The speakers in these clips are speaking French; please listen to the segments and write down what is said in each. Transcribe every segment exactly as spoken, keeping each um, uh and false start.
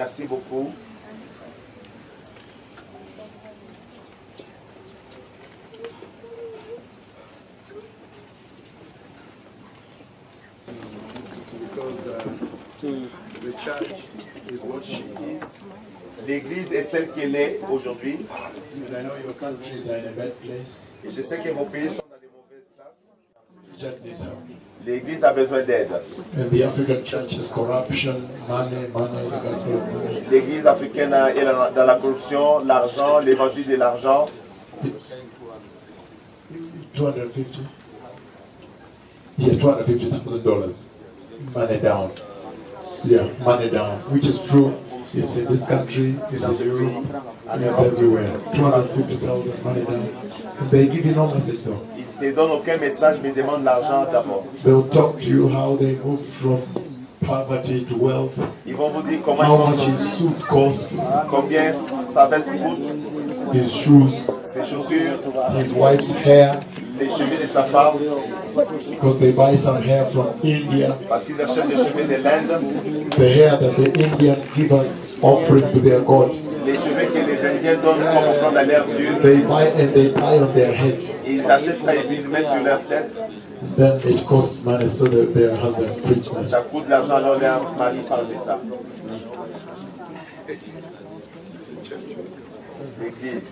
Merci beaucoup. L'église est celle qu'elle est aujourd'hui. Et je sais que vos pays sont dans de mauvaises places. L'église a besoin d'aide. L'église africaine est dans la corruption, l'argent, l'évangile de l'argent. two hundred fifty. Yeah, two hundred fifty thousand dollars. Money down. Yeah, money down. Which is true. It's in this country, it's in Europe, it's everywhere. two hundred fifty thousand money down. And they give you no message though. Ils ne te donnent aucun message, mais demandent l'argent d'abord. They will talk to you how they moved from poverty to wealth. Ils vont vous dire comment how ils much his suit costs, combien sa veste coûte, his shoes, ses chaussures, his wife's hair. les cheveux de sa femme. Because they buy some hair from India. Parce qu'ils achètent des cheveux de l'Inde. The hair that the Indians give us offering to their gods. Les cheveux que les Indiens donnent comme offrande à leur Dieu. They buy and they tie on their heads. Ils achètent ça et ils le mettent sur leur tête. Then it costs money so that their husbands preach that. Ça coûte de l'argent, alors leur mari parle de ça. L'église.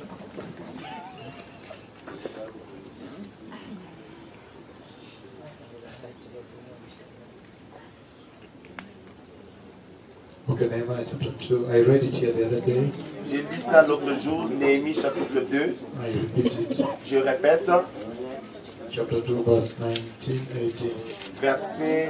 Okay, Nehemiah chapter two. I read it here the other day. J'ai lu ça l'autre jour, Néhémie chapitre deux. I repeat it. Je répète, Chapter two, verse nineteen, eighteen. versets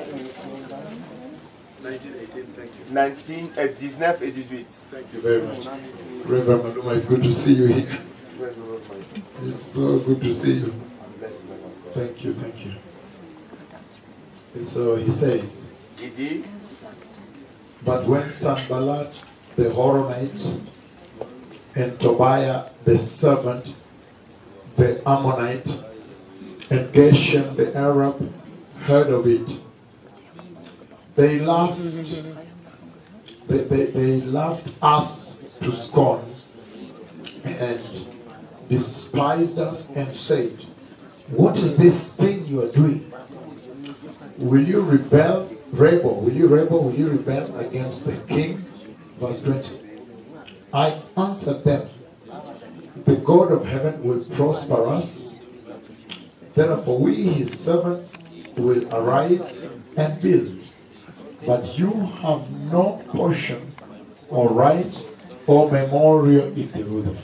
dix-neuf, dix-neuf et dix-huit. Thank you very much. Reverend Maluma, it's good to see you here. It's so good to see you. Thank you, thank you. And so he says, Il dit, but when Sanballat the Horonite and Tobiah the servant, the Ammonite, and Geshem the Arab heard of it, they laughed, they, they, they laughed us to scorn and despised us and said, what is this thing you are doing? Will you rebel, rebel, will you rebel, will you rebel against the king? Verse twenty. I answered them, the God of heaven will prosper us. Therefore we, his servants, will arise and build. But you have no portion or right or memorial in Jerusalem.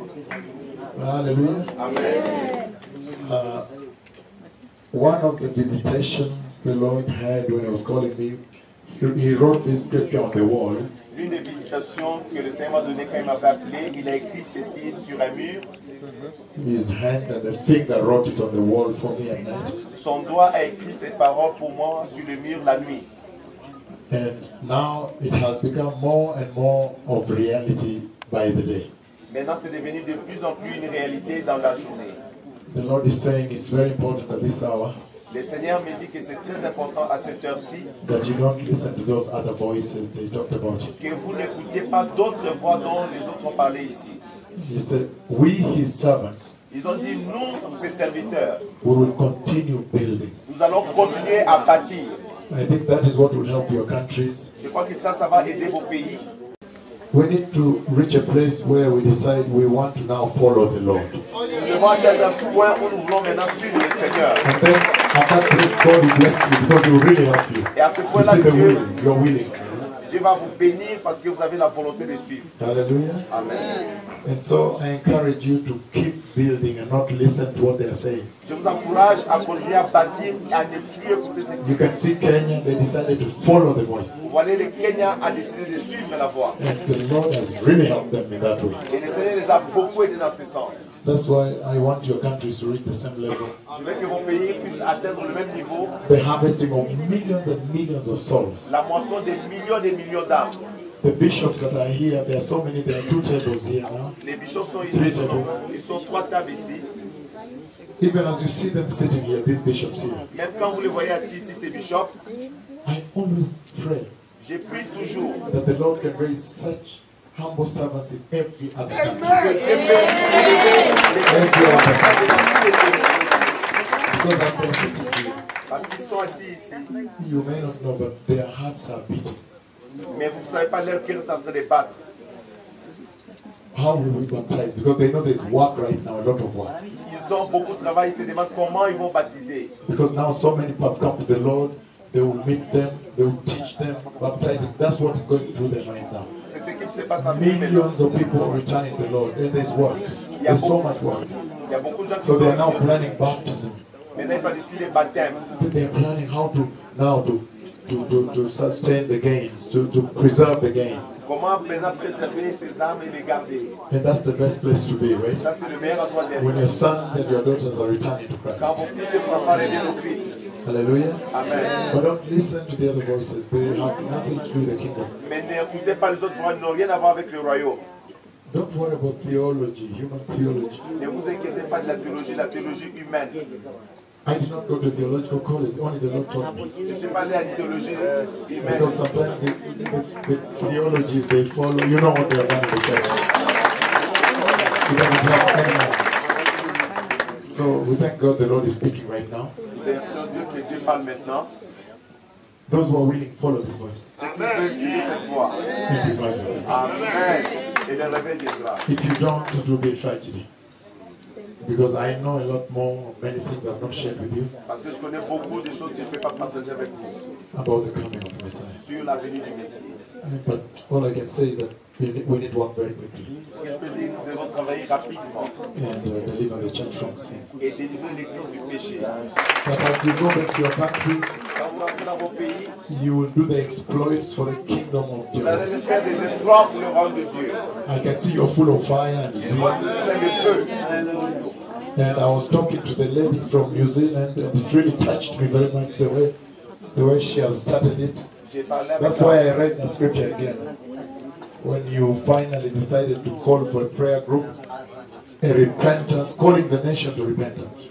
Hallelujah. Amen. Uh, one of the visitations the Lord had when he was calling me, he, he wrote this scripture on the wall. L'une des visitations que le Seigneur m'a donné quand il m'avait appelé, il a écrit ceci sur un mur. His hand and the finger wrote it on the wall for me at night. Son doigt a écrit ces paroles pour moi sur le mur la nuit. And now it has become more and more of reality by the day. Maintenant, c'est devenu de plus en plus une réalité dans la journée. The Lord is saying it's very important at this hour Le Seigneur me dit que c'est très important à cette heure-ci that you don't listen to those other voices they talked about. que vous n'écoutiez pas d'autres voix dont les autres ont parlé ici. He said, we, his servants, Ils ont dit, nous, ses serviteurs, we will continue building. nous allons continuer à bâtir. I think that is what will help your countries. Je crois que ça, ça va aider vos pays. We need to reach a place where we decide we want to now follow the Lord. Nous devons atteindre un point où nous voulons maintenant suivre le Seigneur. And then at that place, God will bless you because He will really help you. Et à ce You point-là, see the Dieu, will, you're willing. Dieu va vous bénir parce que vous avez la volonté de suivre. Hallelujah. Amen. And so I encourage you to keep building and not listen to what they are saying. Je vous encourage à continuer à bâtir et à ne plus écouter ce You can see Kenya, they decided to follow the voice. Vous voyez, le Kenya a décidé de suivre la voie. And the Lord has really helped them in that way. Et le Seigneur les a beaucoup aidés dans ce sens. That's why I want your countries to reach the same level. Je veux que vos pays puissent atteindre le même niveau. The harvesting of millions and millions of souls. La moisson des millions et des millions d'âmes. The bishops that are here, there are so many, there are two tables here now. Les bishops sont ici. Ils sont, ils sont trois tables ici. Even as you see them sitting here, these bishops here, Même quand vous les voyez assis ici, ces bishops, I always pray Je prie toujours that the Lord can raise such humble servants in every other que country. Dieu peut élever les gens Because I'm prophetic to you. parce qu'ils sont assis ici. You may not know, but their hearts are beating. Mais vous ne savez pas leur cœur est en train de battre. How will we baptize? Because they know there's work right now, a lot of work. Ils ont beaucoup de travail, ils se demandent comment ils vont baptiser. Because now so many people have come to the Lord, they will meet them, they will teach them, baptize them. That's what is going through their minds now. C'est ce qui se passe en Bible. Millions of people are returning to the Lord, and there's work. There's so much work. Il y a beaucoup de gens qui So they are now sont planning baptism. maintenant ils planifient les baptêmes. They are planning how to now to to, to, to sustain the gains, to, to preserve the gains. Comment maintenant préserver ces âmes et les garder. And that's the best place to be, right? Ça c'est le meilleur endroit d'être. When your sons and your daughters are returning to Quand Christ. vos fils et vos enfants reviennent au Christ. Hallelujah. Amen. But don't listen to the other voices. They have nothing to do with the kingdom. Mais n'écoutez pas les autres voix, ils n'ont rien à voir avec le royaume. Don't worry about theology, human theology. Ne vous inquiétez pas de la théologie, la théologie humaine. I did not go to theological college, only the Lord taught me. Je ne suis pas allé à la théologie euh, humaine. Because sometimes the, the, the theologies they follow, you know what they are done in the church. You don't have anyone. So we thank God the Lord is speaking right now. Merci Dieu que Dieu parle maintenant. Those who are willing, follow this voice. Ceux qui veulent suivre cette voix. And revival. Amen. Et le réveil viendra. If you don't, it will be a tragedy. Because I know a lot more, many things I've not shared with you Parce que je connais beaucoup de choses que je ne peux pas partager avec vous about the coming of the Messiah. sur la venue du Messie. But all I can say is that we need, we need to work very quickly Ce que je peux dire, nous devons travailler rapidement and uh, deliver the church from sin. et délivrer l'Église du péché. But as you go back to your country, Quand vous rentrez dans vos pays, you will do the exploits for the kingdom of vous God. allez faire des exploits pour le royaume de Dieu. I can see you're full of fire and Je vois zeal. que vous avez le feu. And I was talking to the lady from New Zealand, and it really touched me very much the way, the way she has started it. J'ai parlé avec That's why I read the scripture again. When you finally decided to call for a prayer group, a repentance, calling the nation to repentance.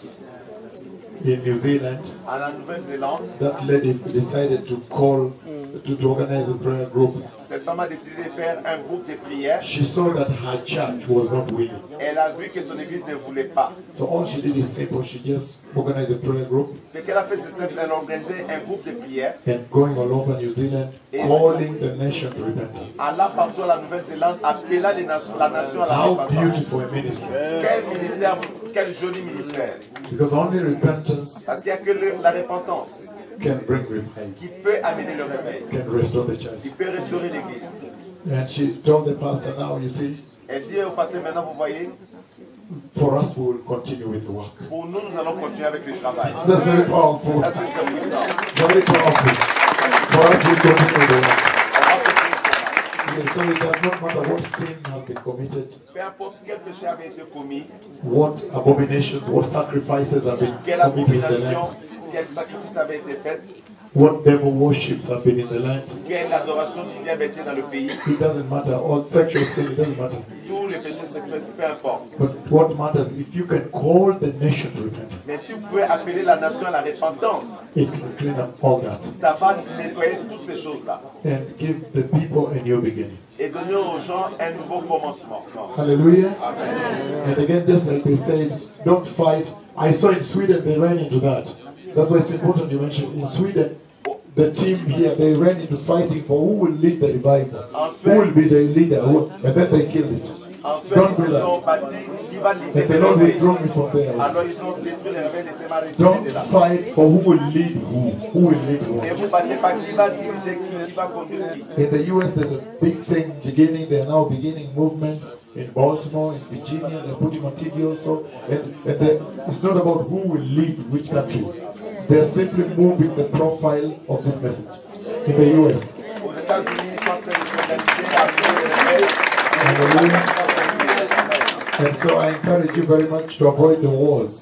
In New Zealand, à la Nouvelle-Zélande, that lady decided to call, to, to organize a prayer group. cette femme a décidé de faire un groupe de prière. She saw that her church was not willing. Elle a vu que son église ne voulait pas. So all she did is simple. She just organized a prayer group Ce qu'elle a fait, c'est simple. Elle a organisé un groupe de prière. and going all over New Zealand, calling the nation to repentance. Allant partout à la Nouvelle-Zélande, appelant les nations, la nation à la How repentance. beautiful a ministry. Quel ministère, quel joli ministère. Because only repentance Parce qu'il n'y a que le- la repentance can bring revival, qui peut amener le réveil, can restore the church. qui peut restaurer l'église. And she told the pastor, now you see, Elle dit au pasteur, maintenant vous voyez, for us we will continue with the work. pour nous, nous allons continuer avec le travail. That's very powerful. Ça, c'est très puissant. Very powerful. For us we continue with the work. On va continuer le travail. Yes, so it does not matter what sin has been committed, Peu importe quel péché avait été commis, what abominations, what sacrifices have been quelle committed in the abomination, land, quel sacrifice avait été fait, what devil worships have been in the land. quelle adoration divine avait été dans le pays. It doesn't matter. All sexual sin, it doesn't matter. Tous les péchés sexuels, peu importe. But what matters, if you can call the nation to repentance, Mais si vous pouvez appeler la nation à la repentance, it can clean up all that ça va nettoyer toutes ces choses-là and give the people a new beginning. et donner aux gens un nouveau commencement. Hallelujah. Amen. And again, just like they said, don't fight. I saw in Sweden they ran into that. That's why it's important you mention. In Sweden, the team here, they ran into fighting for who will lead the revival. Who will be the leader? Who, and then they killed it. En Suède, Don't ils do se sont that. battus, qui va leader And the le Lord réveil. withdraw me from there. Alors ils ont détruit le réveil et s'est mal Don't de là. fight for who will lead who. Who will lead Et who. vous ne battez pas qui va diriger qui, qui va conduire qui. In the U S, there's a big thing beginning. They are now beginning movements in Baltimore, in Virginia. They're putting on T V also. And, and they- it's not about who will lead which country. They're simply moving the profile of this message in the U S. Aux États-Unis, ils sont en train de s'organiser à amener le réveil. Hallelujah. And so I encourage you very much to avoid the wars.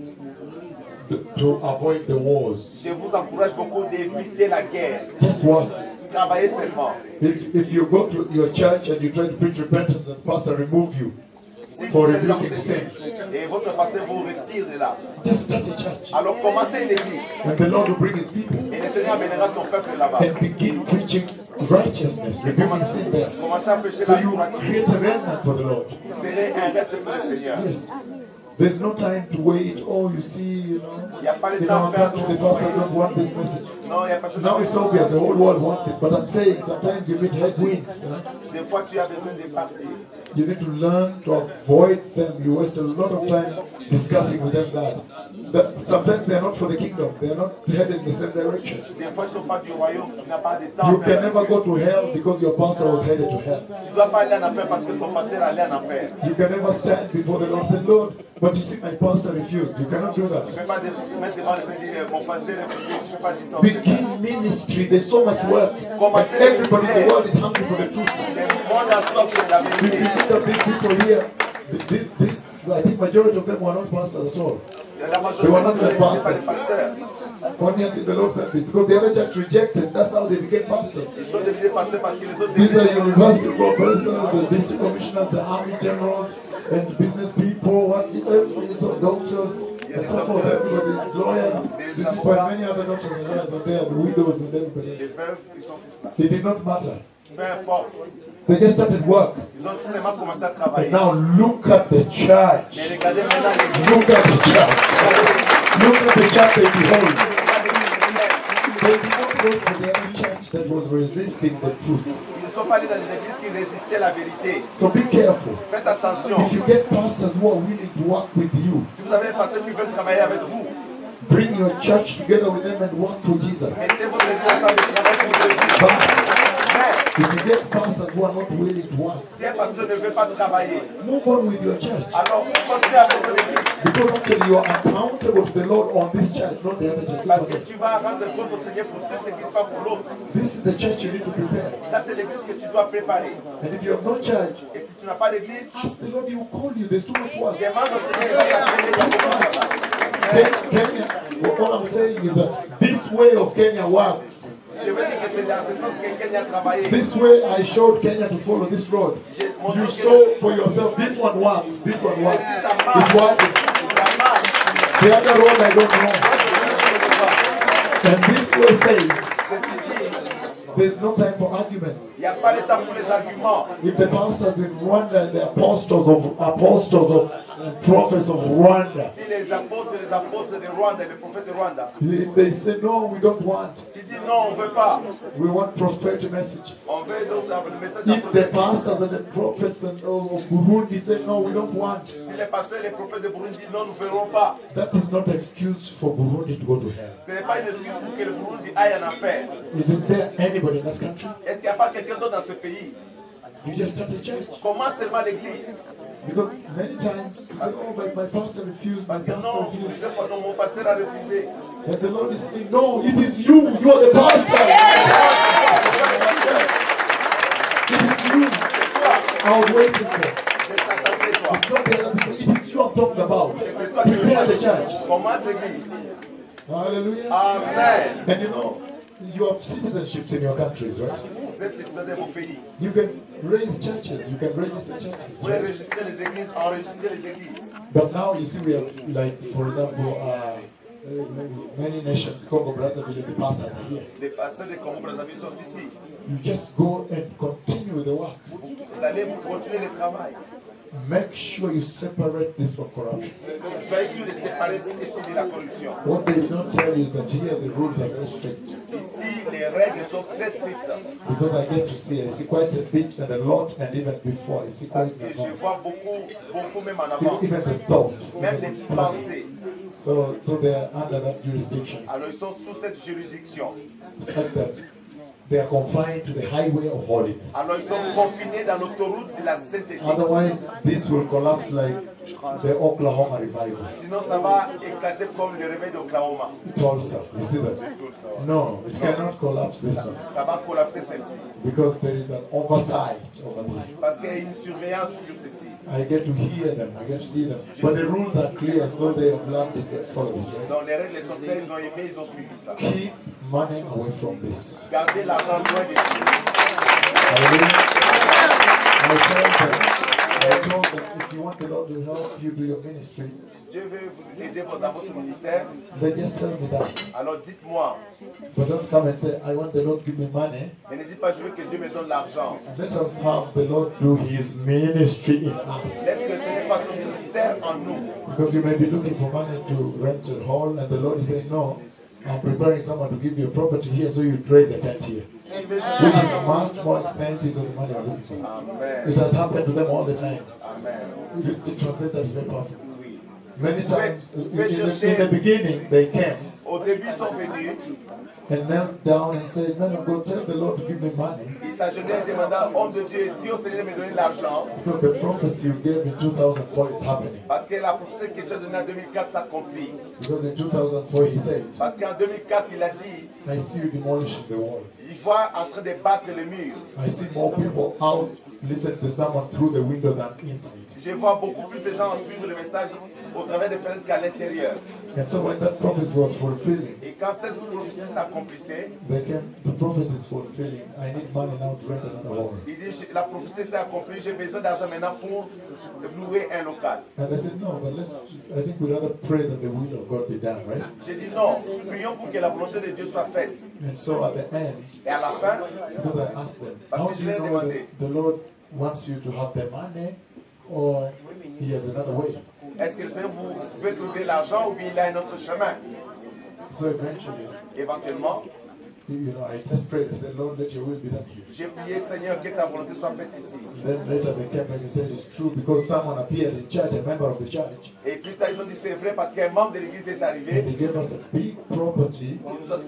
To avoid the wars. Je vous encourage beaucoup d'éviter la guerre. Just work. Travaillez seulement. If, if you go to your church and you try to preach repentance and the pastor remove you, ici, for vous êtes dans rebuking l'église. sin. Et votre pasteur vous retire de là. Just start a church. Alors commencez une église. And the Lord will bring his people Et le Seigneur amènera son peuple là-bas. and begin preaching righteousness, rebuking sin there. Commencez à prêcher So la you droiture. create a remnant for the Lord. Vous serez un reste pour le Seigneur. Yes. There's no time to wait. Oh, you see, you know, Il n'y a pas de in temps our perdu. country, the pastor don't want this message. Non, il n'y a pas de Now temps. it's obvious, the whole world wants it. But I'm saying sometimes you meet headwinds. You know? Des fois, tu as besoin de partir. You need to learn to avoid them. You waste a lot of time discussing with them that. That sometimes they're not for the kingdom. They're not headed in the same direction. Des fois, ils ne sont pas du royaume. Tu n'as pas de temps. You can never go to hell because your pastor was headed to hell. Tu ne dois pas aller en enfer parce que ton pasteur allait en enfer. You can never stand before the Lord and say, Lord, but you see my pastor refused. You cannot do that. Tu ne peux pas te mettre devant le Seigneur. Mon pasteur est refusé. Tu ne peux pas dire ça. Begin ministry. There's so much work. And everybody in the world is hungry for the truth. C'est le monde à sortir de la The vérité. people of these people here, this, this, I think majority of them were not pastors at all. La majorité n'étaient pas des pasteurs. One year the Lord sent me because the other church rejected. That's how they became pastors. Ils sont devenus pasteurs parce que les autres These are étaient university professors, the district commissioners, the army generals, and business people, what, so doctors, and so forth, everybody, lawyers, these people, and many other doctors and lawyers are there, the widows and everybody. les veuves. Ils sont tous là. It did not matter. Peu importe. They just started work. Ils ont tout simplement commencé à And travailler. now look at the church. Mais regardez maintenant les Look at the church. Look at the church they behold. They did not go to the other church that was resisting the truth. Ils ne sont pas allés dans les églises qui résistaient la vérité. So be careful. Faites attention. If you get pastors who are willing to work with you, Si vous avez des pasteurs qui veulent travailler avec vous, bring your church together with them and work for Jesus. mettez votre église ensemble et travaillez pour Jésus. But Mais if you get pastors who are not willing to work, si un pasteur ne veut pas travailler, move on with your church. alors continuez avec votre église. Because actually you are accountable to the Lord on this church, not the other church. Parce que tu vas rendre compte au Seigneur pour cette église, pas pour l'autre. This is the church you need to prepare. Ça, c'est l'église que tu dois préparer. And if you have no church, Et si tu n'as pas d'église, ask the Lord, He will call you. There's too much work. demande au Seigneur de t'appeler dans le travail. Ken- Kenya, what I'm saying is that this way of Kenya works. Je veux dire que c'est dans ce sens que Kenya a travaillé. This way I showed Kenya to follow this road. You saw for yourself, this one works, this one works. It's working. Ça marche. The other road I don't know. And this way says, Ceci dit, there's no time for arguments. il n'y a pas de temps pour les arguments. If the pastors in Rwanda and the apostles of apostles of and prophets of Rwanda, Si les apôtres, les apôtres de Rwanda, les prophètes de Rwanda, if they say no, we don't want. s'ils disent non, on ne veut pas, We want prosperity message. on veut donc le message If the apostolique. pastors and the prophets and, of of Burundi say no, we don't want. Si les pasteurs et les prophètes de Burundi disent non, nous ne ferons pas, That is not excuse for Burundi to go to hell. ce n'est pas une excuse pour que le Burundi aille en enfer. Isn't there anybody in that country? Est-ce qu'il n'y a pas quelqu'un d'autre dans ce pays? You just start a church. Commence seulement l'église. Because many times you say, oh, but my pastor refused, my Parce que pastor non, vous refused. disiez pas non, mon pasteur a refusé. And the Lord is saying, no, it is you. You are the pastor. It is you. I was waiting for. Je t'attendais, toi. It's not the other people. It is you I'm talking about. C'est toi qui Prepare the church. Commence l'église. Hallelujah. Amen. And you know, you have citizenships in your countries, right? Vous êtes les citoyens de mon pays. You can raise churches. You can register Vous churches. pouvez Right? enregistrer les églises, enregistrer les églises. But now you see we have, like, for example, uh, uh, many nations, Congo, Brazzaville, the pastors are here. Les pasteurs de Congo Brazzaville sont ici. You just go and continue the work. Vous allez vous continuer le travail. Make sure you separate this from corruption. Soyez sûr de séparer ceci de la corruption. What they don't tell you is that here the rules are very strict. Ici, les règles sont très strictes. Because I get to see, I see quite a bit and a lot, and even before, I see Parce quite que a je lot. vois beaucoup, beaucoup même en avance. Even the thought. Même les pensées. So, so they are under that jurisdiction. Alors ils sont sous cette juridiction. It's like that. They are confined to the highway of holiness. Alors ils sont confinés dans l'autoroute de la sainteté. Otherwise, this will collapse like the Oklahoma revival. Sinon ça va éclater comme le réveil d'Oklahoma. Tulsa, you see that? No, it cannot collapse this one. Ça va collapser celle-ci. Because there is an oversight over this. Parce qu'il y a une surveillance sur ceci. I get to hear them, I get to see them. But the rules are clear, so they have learned it, they follow it. Right? Donc les règles sont claires, ils ont aimé, ils ont suivi ça. Keep money away from this. Gardez l'argent loin de tout. Hallelujah. I told them, I told them, if you want the Lord to help you do your ministry, Dieu veut vous aider dans votre ministère, then just tell me that. alors dites-moi. But don't come and say, I want the Lord to give me money. Mais ne dites pas, je veux que Dieu me donne l'argent. Let us have the Lord do His ministry in us. Laisse que le Seigneur fasse son ministère en nous. Because you may be looking for money to rent a hall, and the Lord is saying, no, I'm preparing someone to give you a property here, so you raise a tent here. Il veut Which chercher is much more expensive than the money you're looking for. Amen. It has happened to them all the time. Amen. You you translate that very powerful. Oui. Many times, in, in, Fais the, chercher. in the beginning, they came Au début, ils sont venus. and knelt down and said, man of God, tell the Lord to give me money. Ils s'agenouillaient et demandaient, homme de Dieu, dis au Seigneur de me donner de l'argent. Because the prophecy you gave in two thousand four is happening. Parce que la prophétie que Dieu a donnée en deux mille quatre s'accomplit. Because in two thousand four he said, Parce qu'en deux mille quatre, il a dit, I see you demolishing the wall. il voit en train de battre le mur. I see more people out listen to someone through the window than inside. Je vois beaucoup plus de gens suivre le message au travers des fenêtres qu'à l'intérieur. And so when that prophecy was fulfilling, Et quand cette prophétie s'accomplissait, they came, the prophecy is fulfilling. I need money now to rent another hall. il dit, la prophétie s'est accomplie, j'ai besoin d'argent maintenant pour louer un local. And I said, no, but let's, I think we'd rather pray that the will of God be done, right? J'ai dit non, prions pour que la volonté de Dieu soit faite. And so at the end, Et à la fin, because I asked them, Parce how que do je you l'ai know demandé. that the Lord wants you to have the money or he has another way? est-ce que le Seigneur vous veut trouver l'argent ou bien il a un autre chemin? So eventually, Éventuellement, you know, I just prayed. I said, Lord, let your will be done here. j'ai prié, Seigneur, que ta volonté soit faite ici. Then later they came back and said it's true because someone appeared in church, a member of the church, Et plus tard, ils ont dit c'est vrai parce qu'un membre de l'église est and arrivé. they gave us a big property, Il nous a,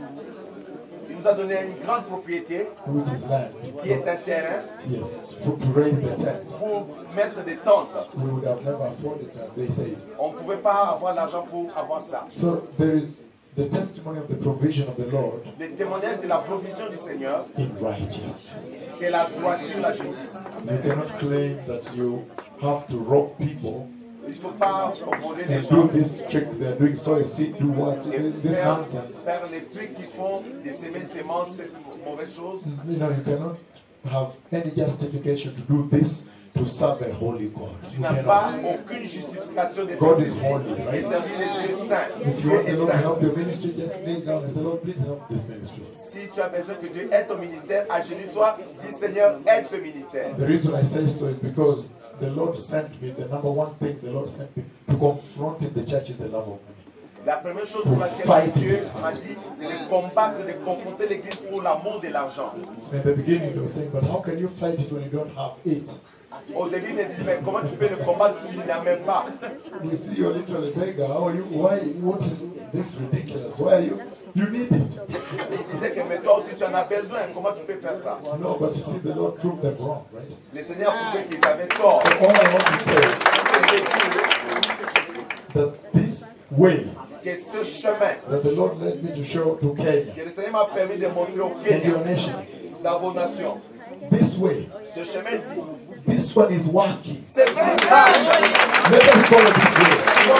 il nous a donné une grande propriété which is land. qui est un terrain Yes, for, to raise the tent. pour mettre des tentes. We would have never afforded that, they say. On ne pouvait pas avoir l'argent pour avoir ça. So there is the testimony of the provision of the Lord Les témoignages de la provision du Seigneur, in righteousness. c'est la droiture, la justice. You cannot claim that you have to rob people Il ne faut pas voler les and gens do this trick they're doing. So I see, do what? et This faire, nonsense. faire les trucs qui font des semences, semences, mauvaises choses. You know, you cannot have any justification to do this to serve a holy God. Tu You n'as pas cannot. aucune justification de God faire is ceci holy, et right? servir les dieux saints. If you Dieu want the est Lord to saint. help your ministry, just kneel down and say, Lord, please help this ministry. Si tu as besoin que Dieu aide ton ministère, agenouille-toi, dis Seigneur, aide ce ministère. The reason I say so is because the Lord sent me, the number one thing the Lord sent me, to confront in the church is the love of money. La première chose pour laquelle Dieu m'a dit, c'est de combattre, de confronter l'Église pour l'amour de l'argent. In the beginning, they were saying, but how can you fight it when you don't have it? Au début, ils me disaient, mais comment tu peux le combattre si tu n'as même pas? We see you're literally beggar. How are you? Why? What is this ridiculous? Why are you? You need it. Ils disaient que mais toi aussi tu en as besoin, comment tu peux faire ça? No, but you see, the Lord proved them wrong, right? Le Seigneur a prouvé qu'ils avaient tort. So all I want to say Et j'ai dit that this way que ce chemin that the Lord led me to show to Kenya que le Seigneur m'a permis de montrer au and Kenya, your nation, dans vos nations, this way, ce chemin-ci, this one is working. c'est vrai. Let us follow this way.